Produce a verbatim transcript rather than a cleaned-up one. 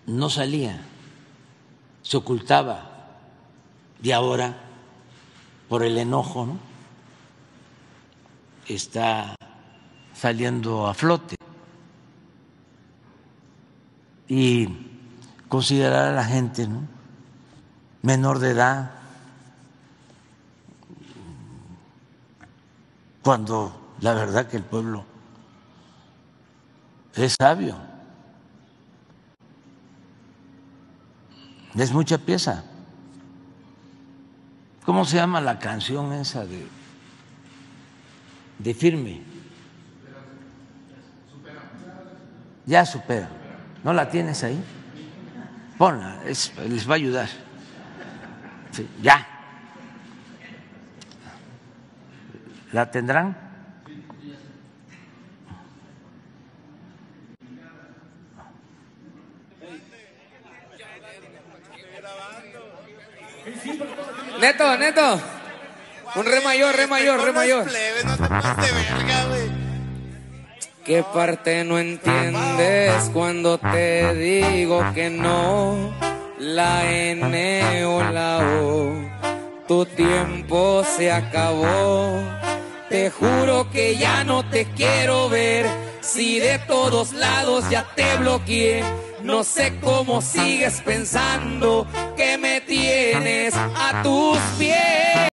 no salía, se ocultaba, y ahora, por el enojo, ¿no?, está saliendo a flote. Y considerar a la gente, ¿no?, menor de edad, cuando la verdad que el pueblo es sabio, es mucha pieza. ¿Cómo se llama la canción esa de, de Firme? Ya supera. ¿No la tienes ahí? Ponla, es, les va a ayudar. Sí, ya. ¿La tendrán? Neto, Neto. Un re mayor, re mayor, re mayor. ¿Qué parte no entiendes cuando te digo que no? La N o la O. Tu tiempo se acabó. Te juro que ya no te quiero ver. Si de todos lados ya te bloqueé. No sé cómo sigues pensando que me tienes a tus pies.